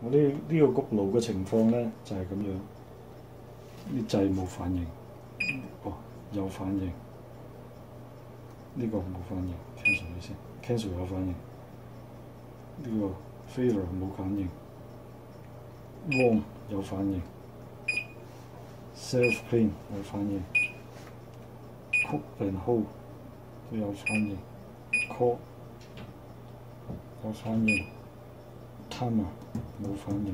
我呢個焗爐嘅情況咧就係咁樣，啲掣冇反應，哦有反應，呢個冇反應 ，cancel 佢先 ，cancel 有反應，呢個 failure 冇反應 ，warm 有反應 ，self clean 有反應 ，cook and hold 都有反應 ，call 有反應 ，timer 冇反應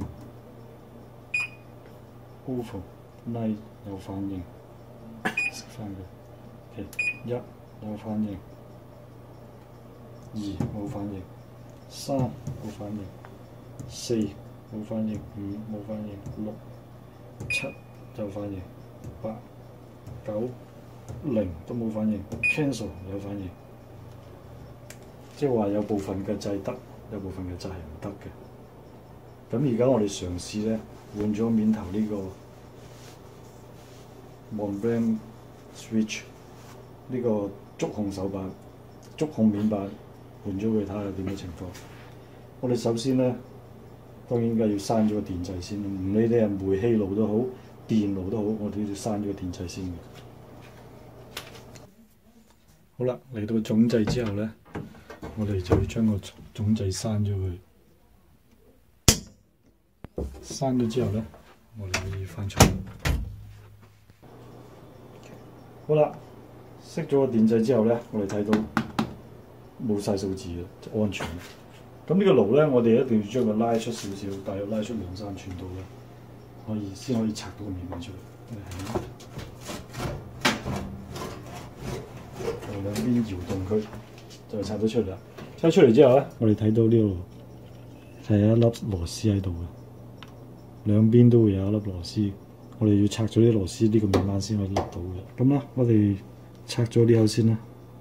，oven night 有反應，熄翻佢 ，OK 一有反應，二冇反應，三冇反應，四冇反應，五冇反應，六七有反應，八九零都冇反應 ，cancel 有反應，即係話有部分嘅掣得，有部分嘅掣係唔得嘅。咁而家我哋嘗試咧換咗面頭呢個 Montblanc Switch 呢個觸控手把、觸控面板換咗佢，睇下點嘅情況。我哋首先咧，當然梗係要刪咗個電掣先，唔理你係煤氣爐都好、電爐都好，我哋都要刪咗個電掣先嘅。好啦，嚟到總掣之後咧，我哋就要將個總掣刪咗佢。刪咗之後咧，我哋可以翻出嚟。好啦，熄咗個電掣之後咧，我哋睇到冇晒數字嘅，就安全啦。咁呢個爐咧，我哋一定要將佢拉出少少，大約拉出2、3寸度啦，先可以拆到個面板出嚟。兩邊搖動佢，就拆咗出嚟啦。拆出嚟之後咧，我哋睇到呢度係有一粒螺絲喺度嘅。兩邊都會有一粒螺絲，我哋要拆咗啲螺絲，呢個面板先可以笠到嘅。咁啦，我哋拆咗呢口先啦。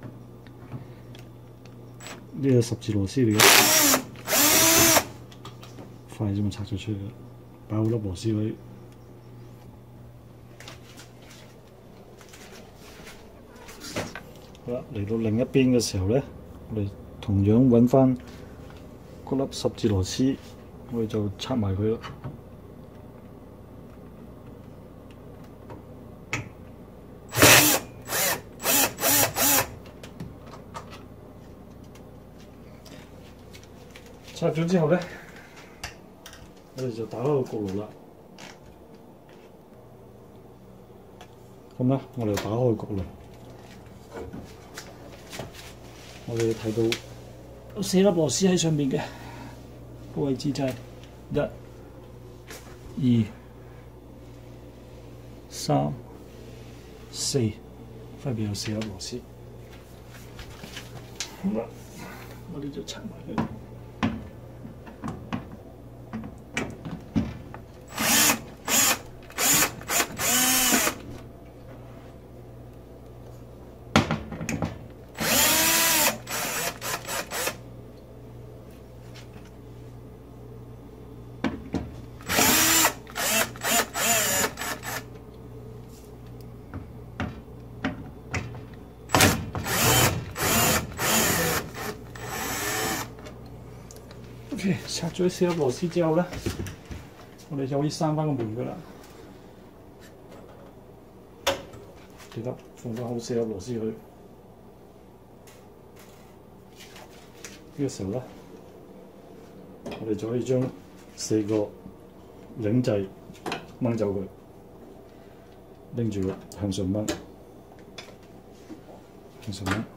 呢個十字螺絲嚟嘅，快啲咁拆咗出嚟，擺好粒螺絲位。好啦，嚟到另一邊嘅時候咧，我哋同樣揾翻嗰粒十字螺絲，我哋就拆埋佢啦。拆咗之後咧，我哋就打開個焗爐啦。咁啦，我哋打開個焗爐，我哋睇到有4粒螺絲喺上面嘅，個位置就係1、2、3、4，分別有4粒螺絲。好啦，我哋就拆埋佢。OK， 拆咗4粒螺絲之後咧，我哋就可以閂翻個門噶啦。記得放翻好4粒螺絲去。呢個時候咧，我哋就可以將4個領掣掹走佢，拎住佢向上掹，向上掹。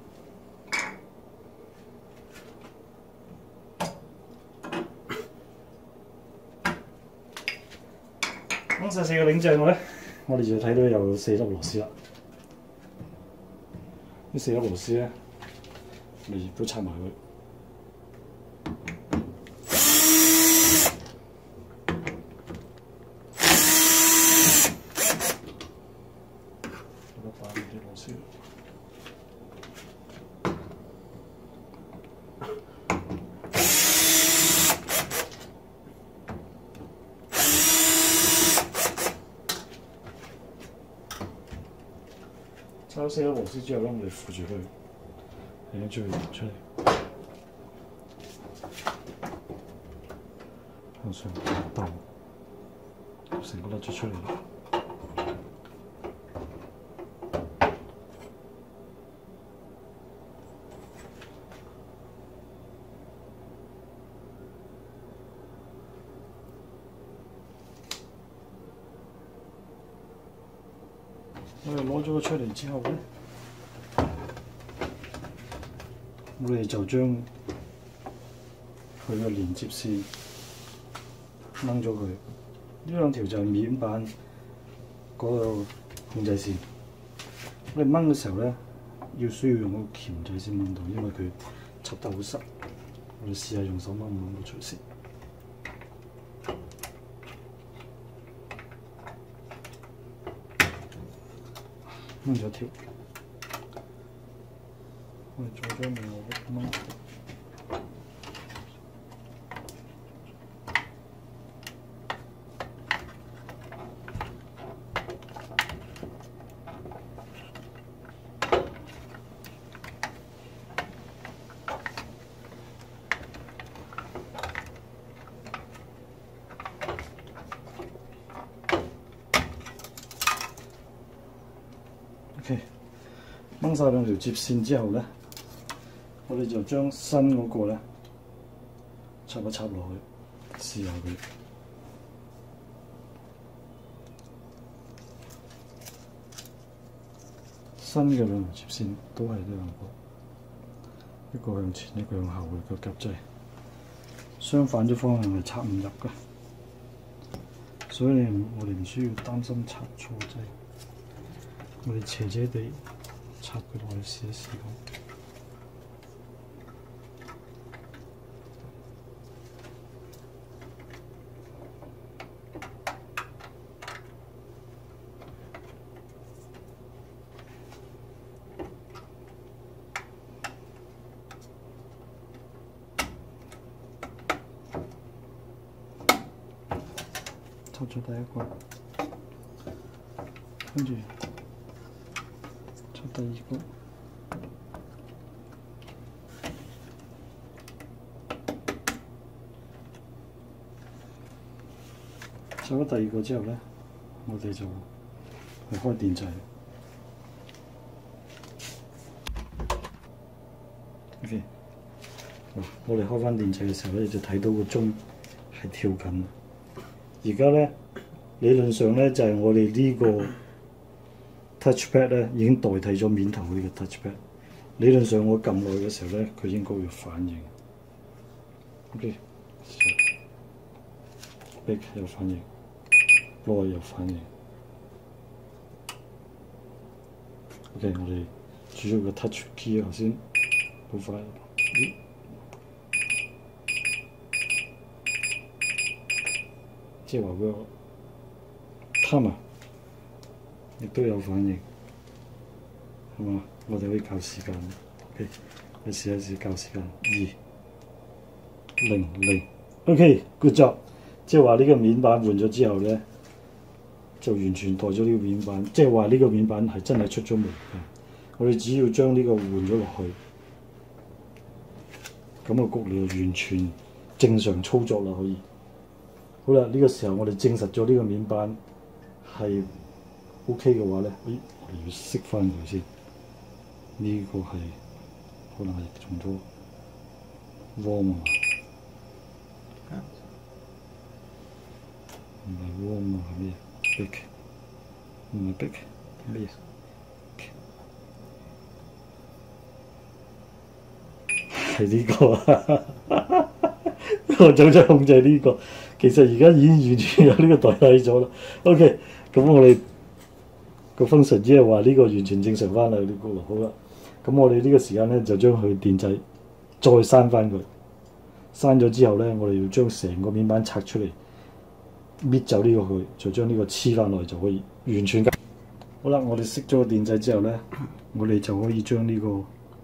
掹晒4個領掣我哋就睇到有4粒螺絲啦。呢4粒螺絲咧，我哋亦都拆埋佢。打啲螺絲。拆咗4粒螺絲之後咧，我哋扶住佢，係將佢出嚟。 向上倒，成個甩咗出嚟。我哋攞咗佢出嚟之後咧，我哋就將佢嘅連接線掹咗佢。呢兩條就係面板嗰個控制線。我哋掹嘅時候咧，需要用個鉗仔先掹到，因為佢插得好實。我哋試下用手掹唔掹到出先。掹咗條，我哋再將另外一個掹。OK， 掹晒兩條接線之後咧，我哋就將新嗰個咧插一插落去，試下佢。新嘅兩條接線都係呢兩個，一個向前，一個向後嘅個夾掣，相反咗方向係插唔入嘅，所以我哋唔需要擔心插錯掣。我哋斜斜地插佢落去試一試咁。插咗第一個，跟住插第二個，插咗第二個之後咧，我哋就去開電掣。OK， 我哋開翻電掣嘅時候咧，就睇到個鐘係跳緊。而家咧，理論上咧就係我哋呢個 touchpad 咧已經代替咗面頭呢個 touchpad。理論上我撳落去嘅時候咧，佢應該會反應。OK， back 有反應，內有反應。OK， 我哋主要個 touch key 頭先好快。即係話嗰個 timer 亦都有反應，係嘛？我哋可以校時間。OK， 你試一試校時間2:00。OK，good job。即係話呢個面板換咗之後咧，就完全代咗呢個面板。即係話呢個面板係真係出咗門嘅。我哋只要將呢個換咗落去，咁個焗爐就完全正常操作啦，可以。好啦，呢個時候我哋證實咗呢個面板係 OK 嘅話咧，我哋要熄翻佢先。呢個係可能係用咗 warm 啊，唔係 warm 啊，係咩 ？bake 唔係 bake 咩嘢？係呢個啊！我早就控制呢個，其實而家已經完全有呢個代替咗啦。OK， 咁我哋個 function 只係話呢個完全正常翻啦，呢個好啦。咁我哋呢個時間咧就將佢電掣再閂翻佢，閂咗之後咧，我哋要將成個面板拆出嚟，搣走呢個佢，就將呢個黐翻落去就可以完全。好啦，我哋熄咗個電掣之後咧，我哋就可以將呢個。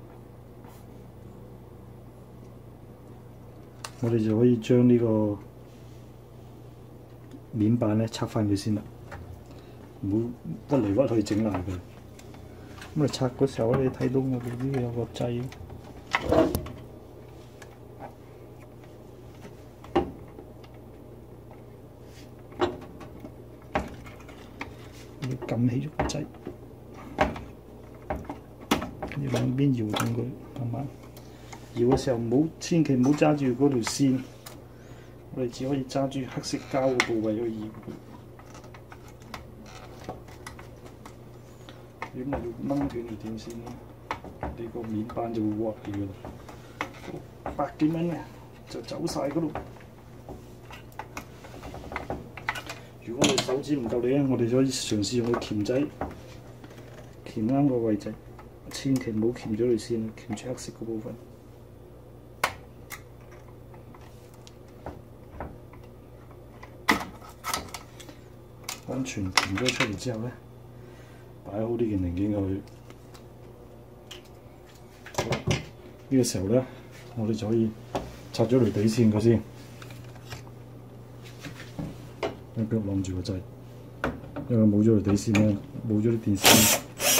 我哋就可以將呢個面板咧拆翻佢先啦，唔好屈嚟屈去整爛佢。咁啊拆嗰時候你睇到我哋呢度有個掣， 撳起咗個掣，跟住兩邊搖動佢，慢慢搖嘅時候千祈唔好揸住嗰條線，我哋只可以揸住黑色膠嘅部位去搖。如果唔係要掹斷條電線咧，你個面板就會滑掉㗎啦。100幾蚊咧就走晒嗰度。如果我哋手指唔夠力咧，我哋可以嘗試用個鉗仔鉗啱個位置，千祈唔好鉗咗條線，鉗住黑色嗰部分。安全鉗咗出嚟之後咧，擺好呢件零件入去。呢個時候咧，我哋就可以拆咗條底線佢先。一腳攬住個掣，因為冇咗條底線咧，冇咗啲電線，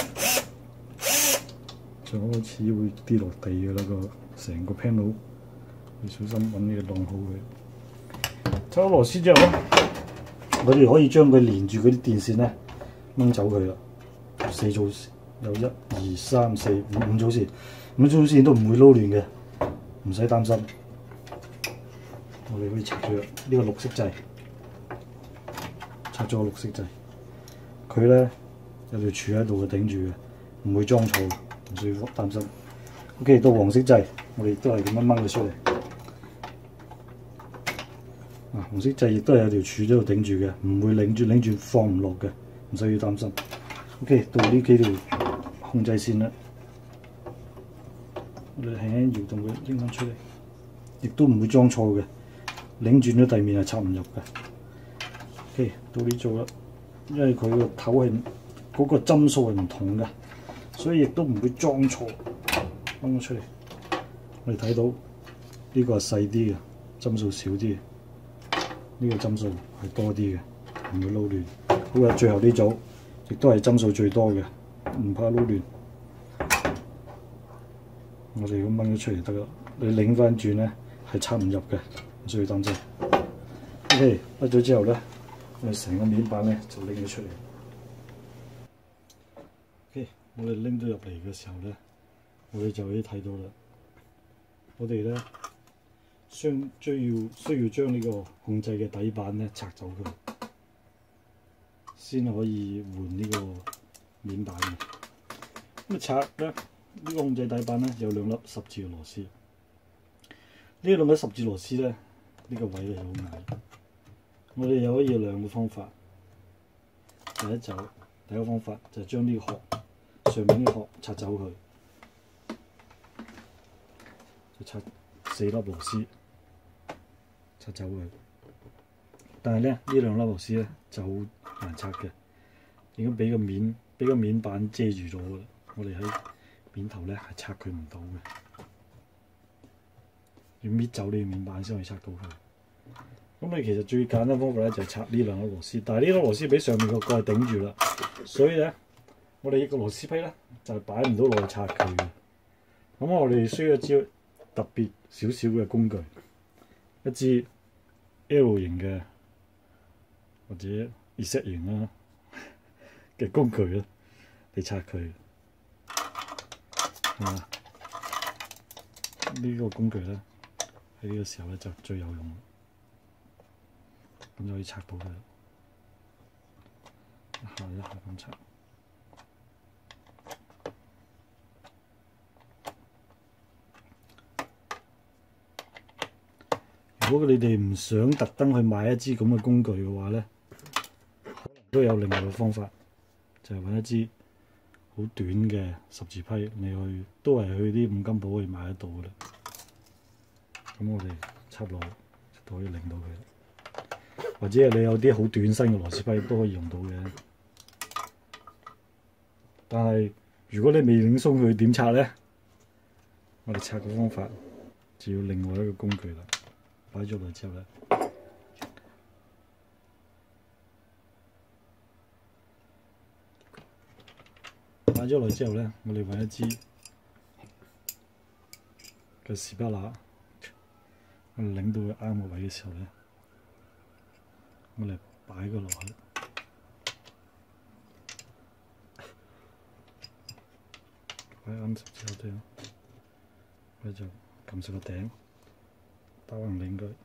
就開始會跌落地嘅啦個成個 panel， 要小心揾呢個晾好佢。拆咗螺絲之後咧，我哋可以將佢連住嗰啲電線咧掹走佢啦。4組有1、2、3、4、5組線，5組線都唔會撈亂嘅，唔使擔心。我哋可以拆咗呢個綠色掣。拆咗個綠色掣，佢咧有條柱喺度嘅頂住嘅，唔會裝錯，唔需要擔心。OK， 到黃色掣，我哋都係咁樣掹佢出嚟。紅色掣亦都係有條柱喺度頂住嘅，唔會擰住放唔落嘅，唔需要擔心。OK， 到呢幾條控制線啦，我哋輕輕搖動佢拎翻出嚟，亦都唔會裝錯嘅，擰轉咗地面係插唔入嘅。OK， 到呢組啦，因為佢個頭係嗰個針數係唔同嘅，所以亦都唔會裝錯。掹咗出嚟，我哋睇到呢個係細啲嘅，針數少啲嘅，呢個針數係多啲嘅，唔會撈亂。好啦，最後呢組亦都係針數最多嘅，唔怕撈亂。我哋咁掹咗出嚟得啦，你擰翻轉咧係插唔入嘅，唔需要擔心。OK， 甩咗之後咧。我哋成個面板咧就拎咗出嚟。OK， 我哋拎咗入嚟嘅時候咧，我哋就可以睇到啦。我哋咧需要將呢個控制嘅底板咧拆走佢，先可以換呢個面板嘅。咁拆咧呢個控制底板咧有2粒十字嘅螺絲。呢2粒十字螺絲咧呢個位係好矮。我哋又可以有2個方法。第一個方法就係將呢個殼上面呢個殼拆走佢，就拆4粒螺絲，拆走佢。但係咧呢2粒螺絲咧就好難拆嘅，已經俾個面板遮住咗㗎啦。我哋喺面頭咧係拆佢唔到嘅，要搣走呢個面板先可以拆到佢。咁你其實最簡單方法咧就係拆呢2粒螺絲，但係呢粒螺絲俾上面個蓋頂住啦，所以咧我哋一個螺絲批咧就係擺唔到落去拆佢嘅。咁我哋需要一支特別少少嘅工具，一支 L 型嘅或者 Z 型啦嘅工具啦，嚟拆佢，係嘛？呢個工具咧喺呢個時候咧就最有用。咁就可以拆到佢，一下咁拆。如果你哋唔想特登去買一支咁嘅工具嘅話咧，可能都有另外嘅方法，就係揾一支好短嘅十字批，你都係去啲五金鋪可以買得到嘅啦。咁我哋插落就可以擰到佢。或者你有啲好短身嘅螺絲批都可以用到嘅，但係如果你未擰鬆佢點拆咧？我哋拆嘅方法就要另外一個工具啦。擺咗落之後咧，我哋揾一支嘅士巴拿，我哋擰到佢啱個位嘅時候咧。我哋擺個落去， 擺啱十字後端，佢就撳實個頂，打橫擰佢。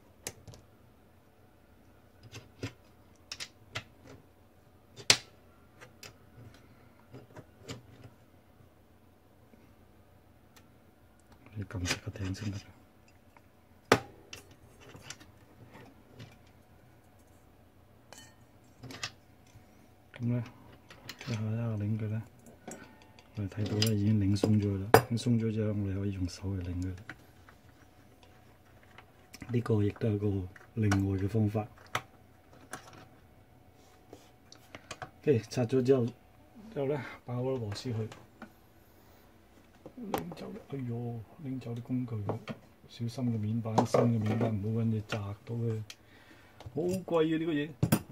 你撳實個頂先得㗎。咁咧，一下擰佢咧，我哋睇到咧已經擰鬆咗啦。擰鬆咗之後，我哋可以用手去擰佢。呢個亦都係個另外嘅方法。OK， 拆咗之後咧，擺好多螺絲去。拎走，哎呦，拎走啲工具，小心個面板，新嘅面板唔好揾嘢砸到佢，好貴啊呢個嘢。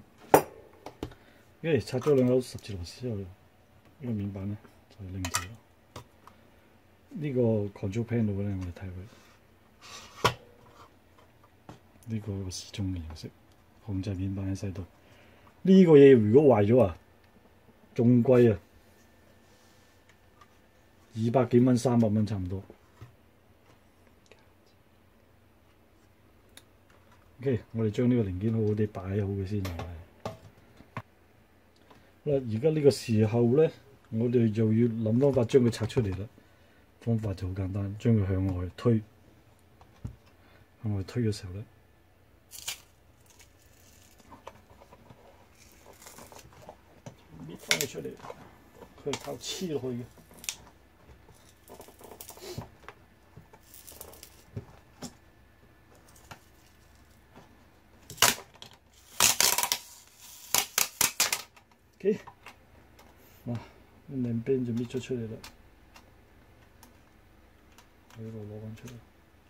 拆咗兩口十字螺絲之後，呢個面板咧就拎走啦。呢個 control panel 咧，我哋睇佢呢個時鐘嘅形式，控制面板喺細度。呢個嘢如果壞咗啊，仲貴啊，200幾蚊、300蚊差唔多。OK， 我哋將呢個零件好好地擺好佢先。而家呢個時候咧，我哋就要諗方法將佢拆出嚟啦。方法就好簡單，將佢向外推。向外推嘅時候咧，搣翻佢出嚟，佢係靠黐落去嘅。OK， 哇！兩邊就搣咗出嚟啦，喺度攞翻出嚟。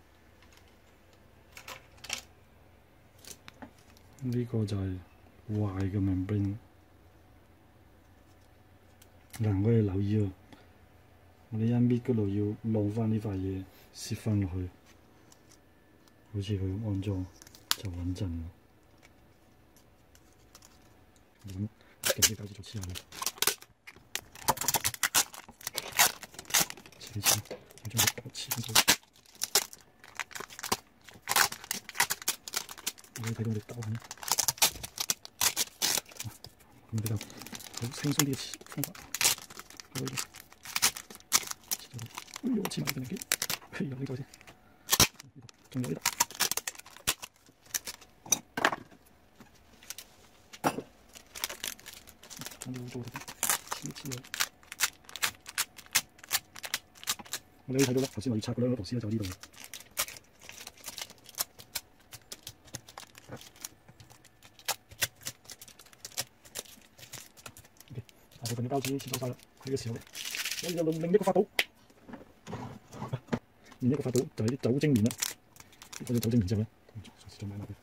呢個就係壞嘅 membrane。嗱，我哋留意啊，我哋一搣嗰度要晾翻呢塊嘢，攝翻落去，好似佢咁安裝就穩陣啦。咁勁啲膠紙做黐下佢，黐，要將佢黐緊佢。你睇到我哋兜緊，咁比較好輕鬆啲嘅方法。哎呦，黐埋個零件，哎呀呢個先，仲有呢度。我哋做黐佢。我哋可以睇到啦，頭先我要拆嗰兩個螺絲咧，就喺呢度。大部分嘅膠紙黐到晒啦，呢個時候我哋就用另一個法寶，另一個法寶就係啲酒精棉啦。攞咗酒精棉之後咧，嘗試再買落去。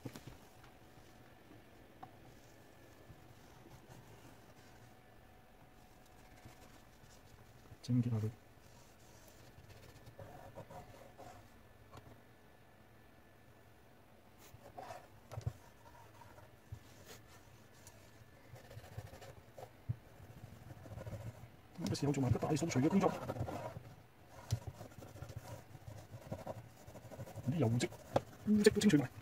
清潔下佢。呢個時候做埋個大掃除嘅工作，啲油漬、污漬都清除埋。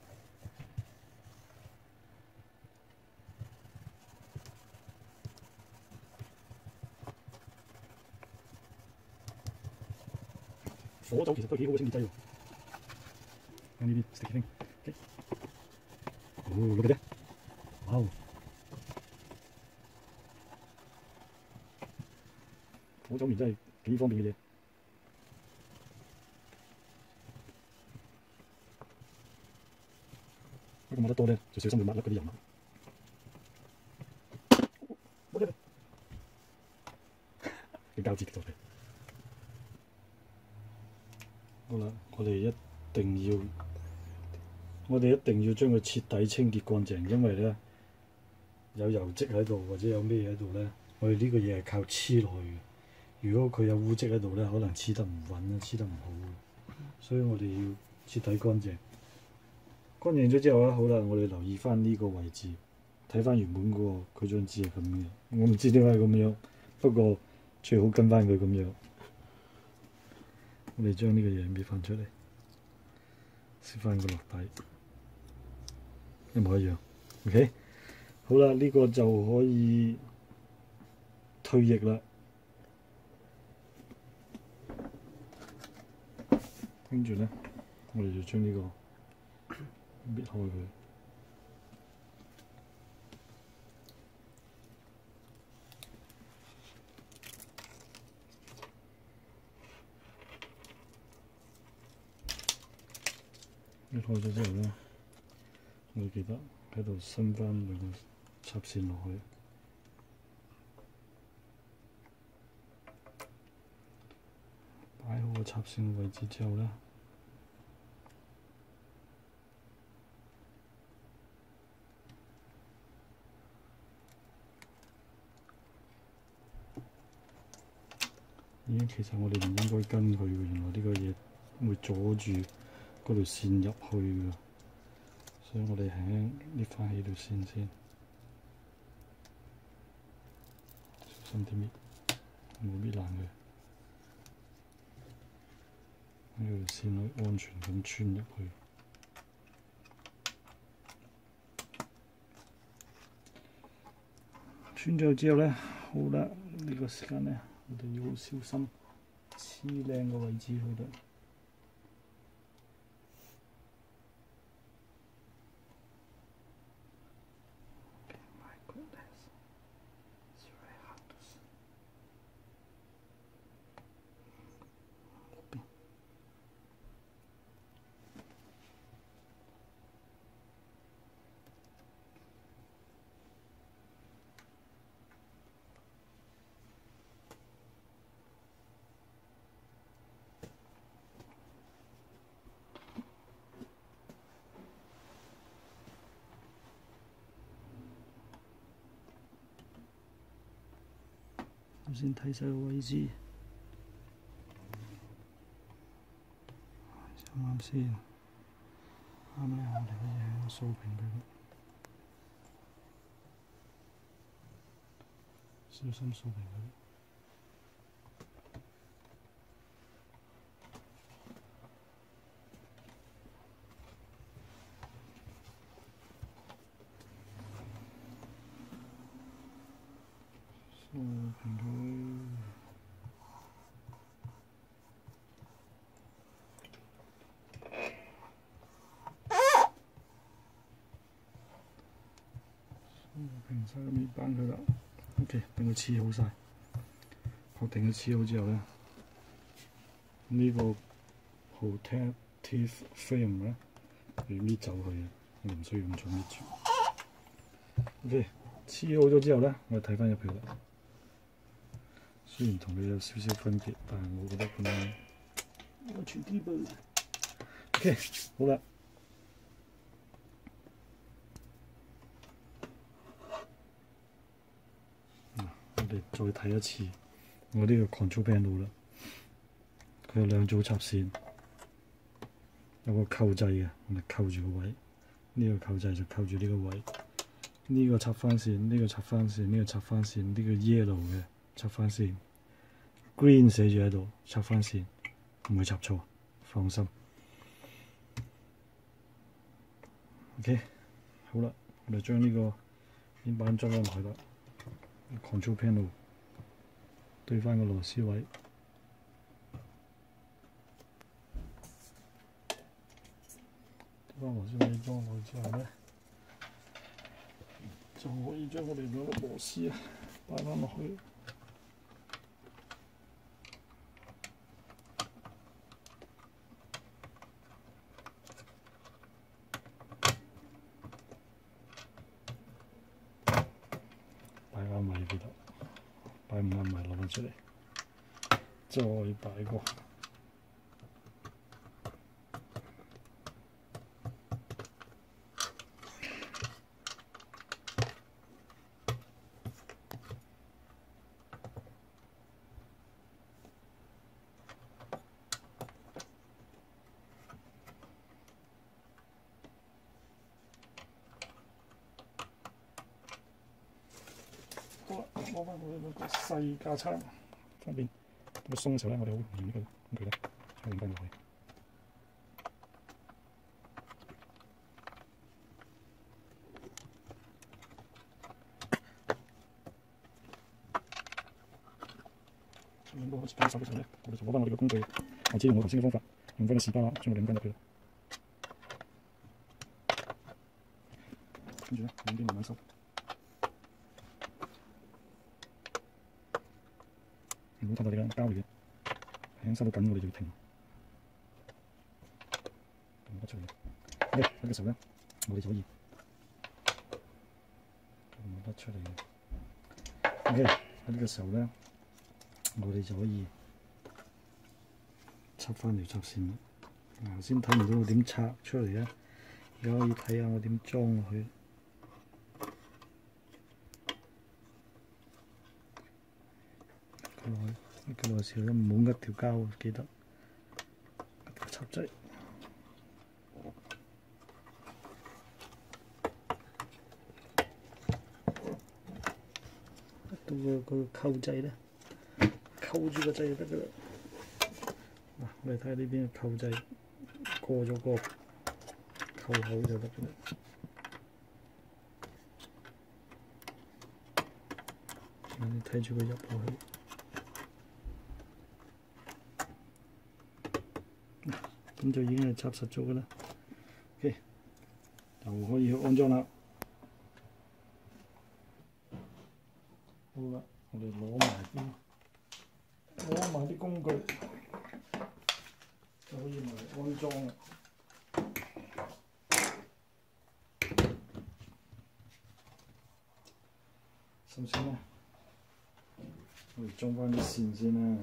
火酒其實都係幾好嘅清潔劑喎。將呢啲 sticky thing， 哦，look at that， 哇！火酒棉真係幾方便嘅嘢。不過抹得多咧，就小心會抹甩嗰啲油墨。冇嘢，啲膠紙跌咗嚟。好啦，我哋一定要將佢徹底清潔乾淨，因為咧有油漬喺度或者有咩喺度咧，我哋呢個嘢係靠黐落去嘅。如果佢有污漬喺度咧，可能黐得唔穩啦，黐得唔好，所以我哋要徹底乾淨。乾淨咗之後咧，好啦，我哋留意翻呢個位置，睇翻原本嗰張紙係咁嘅。我唔知點解咁樣，不過最好跟翻佢咁樣。 我哋將呢個嘢搣翻出嚟，攝翻個落底，一模一樣。OK， 好啦，呢個就可以退液啦。跟住咧，我哋就將呢個搣開佢。搣開咗之後咧，我哋記得喺度伸翻兩個插線落去。擺好個插線嘅位置之後咧，其實我哋唔應該跟佢嘅，原來呢個嘢會阻住嗰條線入去嘅，所以我哋輕輕搣翻起條線先，小心啲搣，唔好搣爛佢。呢條線可以安全咁穿入去。穿咗之後咧，好啦，呢個時間咧，我哋要好小心黐靚個位置去到。先睇晒個位置，啱啱先？啱咧，我哋可以掃平佢，小心掃平佢。掃平佢。平晒個面板佢啦 ，OK， 等佢黐好晒，確定佢黐好之後咧，呢個 protective film 咧要搣走佢嘅，我哋唔需要咁重搣住。OK， 黐好咗之後咧，我哋睇翻入去啦。雖然同佢有少少分別，但係我覺得咁樣安全啲噃。OK， 好啦。我哋再睇一次我呢個 control panel 啦，佢有兩組插線，有個扣掣嘅，我哋扣住個位，呢個扣掣就扣住呢個位，呢個插翻線，呢個插翻線，呢個插翻線，呢個 yellow 嘅插翻線 ，green 寫住喺度插翻線，唔會插錯，放心。OK， 好啦，我哋將呢個面板裝翻落去啦。control panel 對翻個螺絲位，對翻螺絲位裝落之後咧，就可以將我哋兩個螺絲啊擺翻落去。擺唔啱咪攞翻出嚟，再擺個。好啦，攞翻我哋嗰個細架撐方便，咁鬆嘅時候咧，我哋好容易呢個工具咧， 拧翻落去。拧到好似搞手嘅時候咧，我哋就攞翻我哋嘅工具，或者用我頭先嘅方法，用翻個士巴拿將佢擰翻入去啦。跟住咧，兩邊慢慢收。唔好太大力啦，膠嚟嘅，輕收到緊我哋就要停，停得出嚟。OK，呢個時候咧，我哋就可以攞得出嚟嘅。OK，喺呢個時候咧，我哋就可以插翻條插線啦。頭先睇唔到我點拆出嚟啊，而家可以睇下我點裝落去。呢個內時候唔好呃條膠，記得呃條插仔。到個扣掣咧，扣住個掣就得㗎啦。嗱，我哋睇下呢邊嘅扣掣過咗個扣口就得㗎啦。你睇住佢入落去。咁就已經係插實咗㗎啦。OK， 就可以去安裝啦。好啦，我哋攞埋啲工具，就可以埋安裝啦。首先咧，我哋裝翻啲線先啦。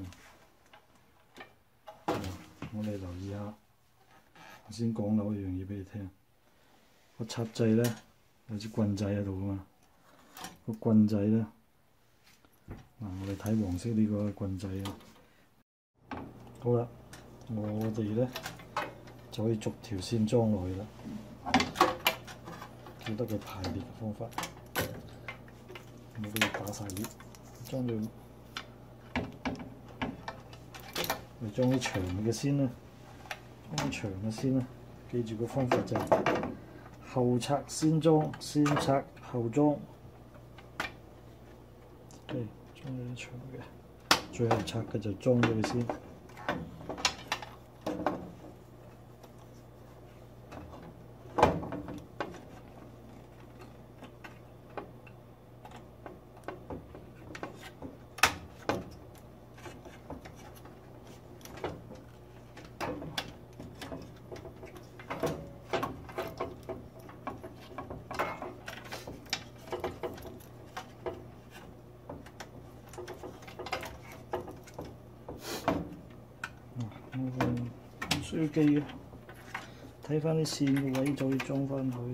我哋留意下，我先講漏一樣嘢俾你聽。個插掣咧有支棍仔喺度噶嘛，個棍仔咧，嗱我哋睇黃色呢個棍仔啊。好啦，我哋咧就可以逐條線裝落去啦。記得佢排列嘅方法，唔好俾佢打晒裂，裝到。嚟裝啲長嘅先啦，裝啲長嘅先啦。記住個方法就係後拆先裝，先拆後裝。OK，裝咗啲長嘅，最後拆嘅就裝咗佢先。唔需要記嘅，睇翻啲線嘅位就可以裝翻佢。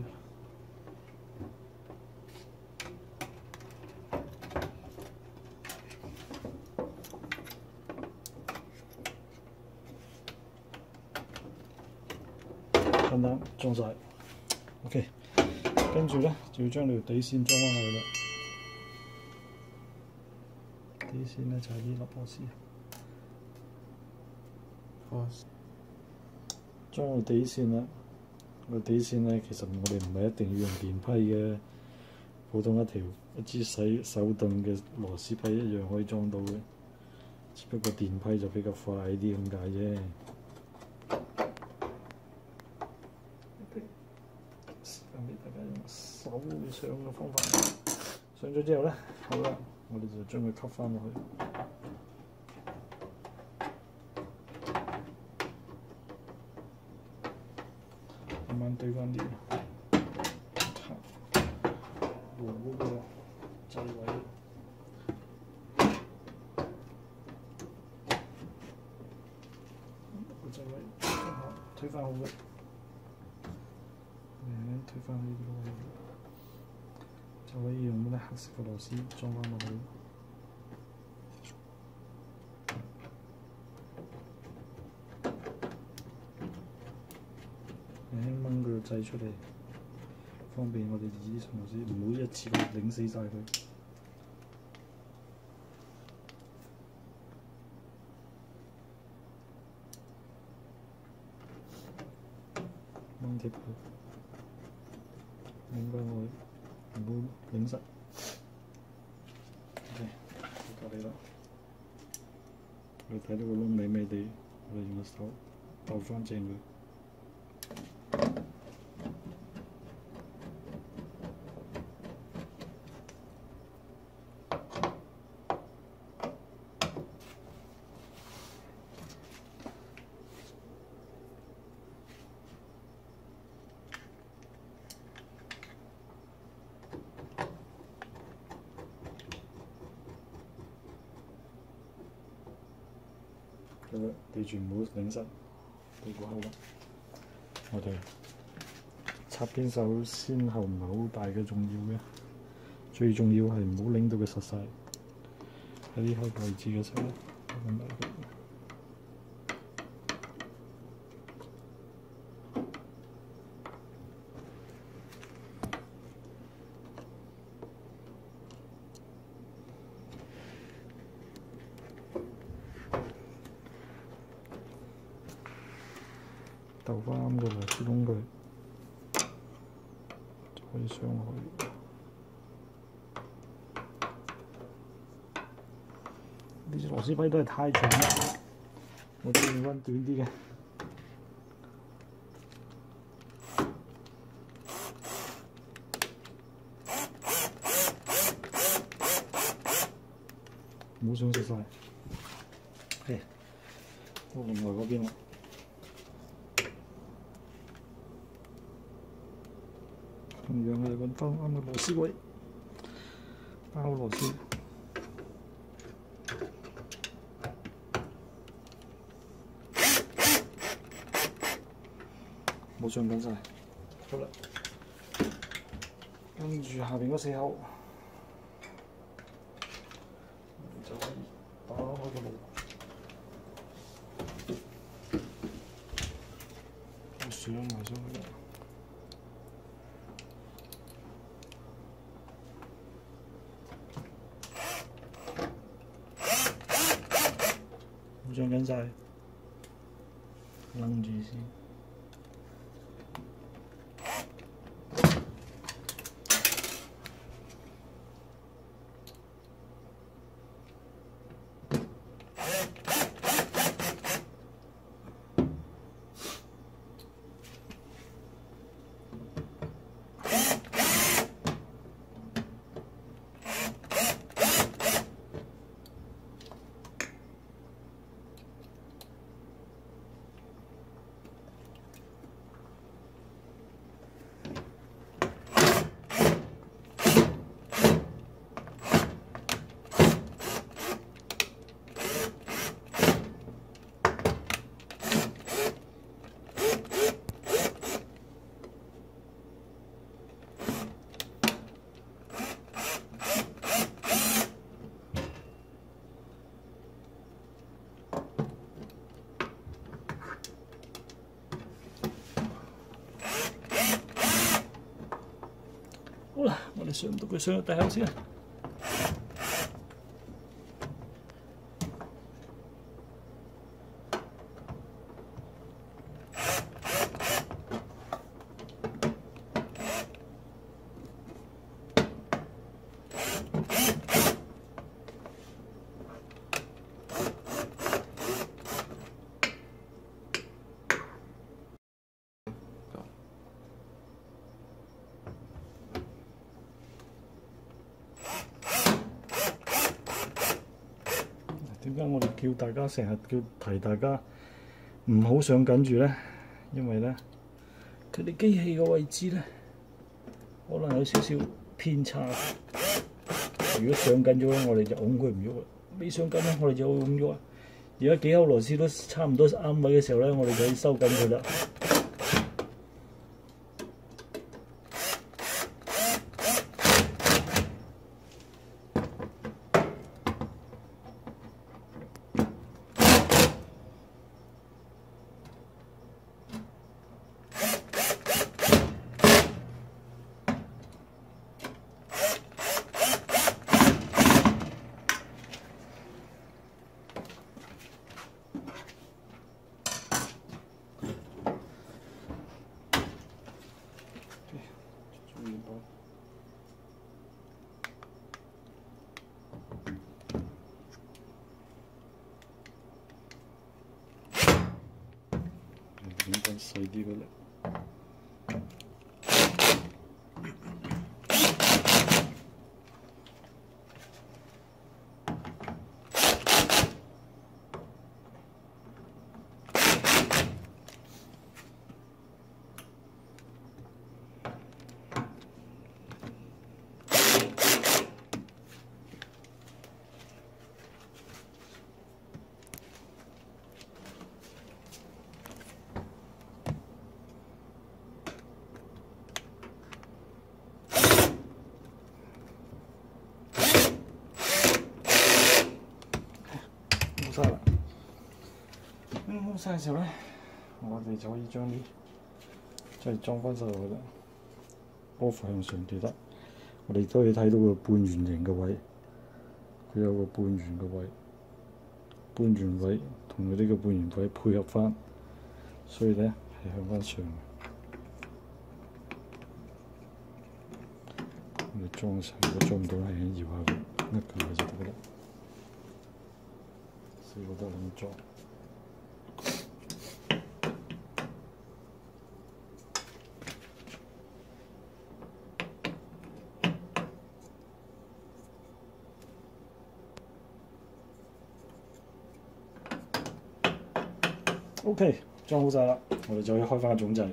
簡單裝晒 ，OK。跟住咧就要將條底線裝翻去啦。底線咧就係呢粒螺絲。裝個底線啦，個底線咧其實我哋唔係一定要用電批嘅，普通一支手動嘅螺絲批一樣可以裝到嘅，只不過電批就比較快啲咁解啫。時間俾大家用手上嘅方法上咗之後咧，好啦，我哋就將佢吸翻落去。慢慢對翻啲，和嗰個掣位，個掣位推翻好嘅，推翻呢個位，就可以用嗰啲黑色嘅螺絲裝翻落去。掹佢個掣出嚟，方便我哋自己嘗試，唔好一次過擰死晒佢。 鋼貼佢，應該我唔好擰實。OK， 到隔離啦。你睇到個窿尾尾地，我哋用個手鬥翻正佢。記住唔好擰實，對個口啦。我哋插邊手先後唔係好大嘅重要嘅，最重要係唔好擰到佢實晒。喺呢個位置嘅時候咧，咁埋佢。鬥翻啱嘅螺絲窿佢，就可以上去。呢支螺絲批都係太長啦，我都用翻短啲嘅。唔好想食晒。係，到另外嗰邊啦。同樣係揾翻啱嘅螺絲位，包螺絲。冇上緊晒，好啦。跟住下邊嗰4口，就可以打開個爐，上埋上去啦。冇上緊晒，楞住先。好啦，我哋上到佢上到第口先。點解我哋叫大家成日提大家唔好上緊住咧？因為咧，佢哋機器嘅位置咧，可能有少少偏差。如果上緊咗咧，我哋就拱佢唔喐啦；未上緊咧，我哋就會咁喐。而家幾口螺絲都差唔多啱位嘅時候咧，我哋就可以收緊佢啦。 應該細啲嘅咧。冇晒啦，冇晒嘅時候咧，我哋就可以將啲即係裝翻晒落去啦。波幅向上記得，我哋都可以睇到個半圓形嘅位，佢有個半圓嘅位，半圓位同佢呢個半圓位配合翻，所以咧係向翻上嘅。我哋裝上，如果裝唔到係搖下佢，一撳就得啦。四個都係咁裝。OK， 裝好晒啦，我哋就可以開翻個總掣。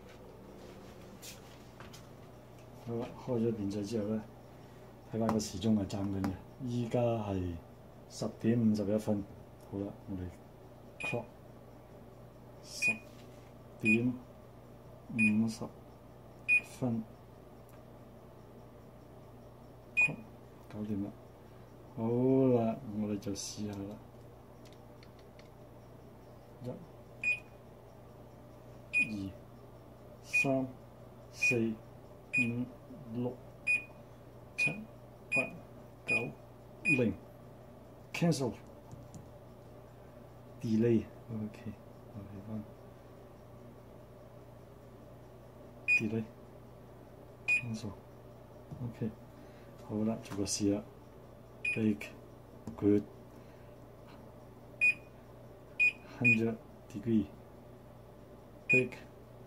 好啦，開咗電掣之後咧，睇翻個時鐘係爭緊嘅，依家係10:51。好啦，我哋 clock 10:50，搞掂啦。好啦，我哋就試下啦。1、2、3、4、5、6、7、8、9、0 cancel delay OK 我睇翻 delay cancel OK 好啦，做個試啦 bake good 100 degree bake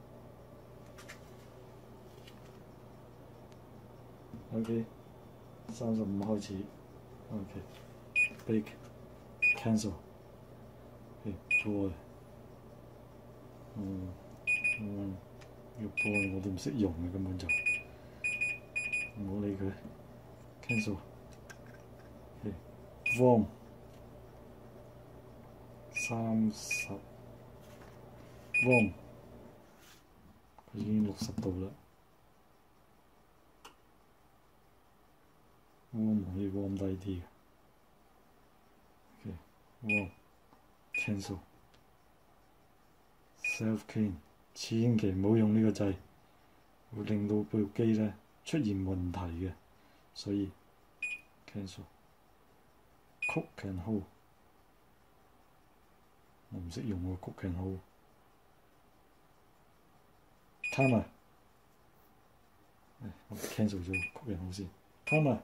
OK 35開始 OK bake cancel OK boil 要 boil 我都唔識用嘅，根本就唔好理佢 cancel OK warm 30 warm 佢已經60度啦。warm 可以 warm 低啲嘅。OK warm cancel self clean 千祈唔好用呢個掣，會令到部機咧出現問題嘅，所以 cancel cook and hold 我唔識用喎 cook and hold timer 我 cancel 咗 cook and hold 先 timer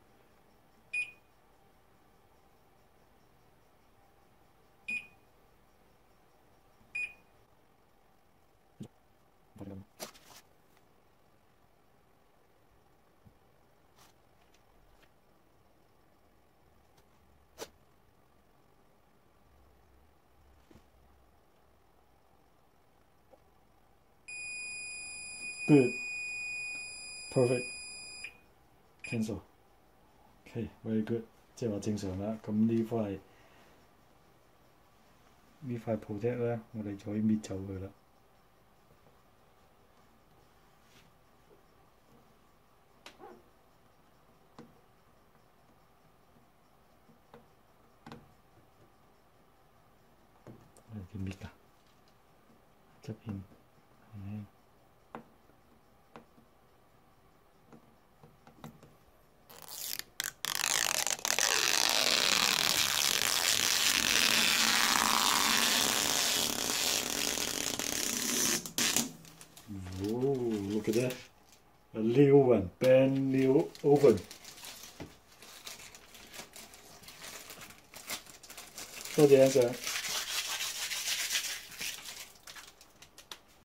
good perfect cancel OK very good 即係話正常啦。咁呢塊 protect 咧，我哋就可以搣走佢啦。我哋點搣㗎？側邊look at that 撩雲 Ben 撩 oven。多謝欣賞。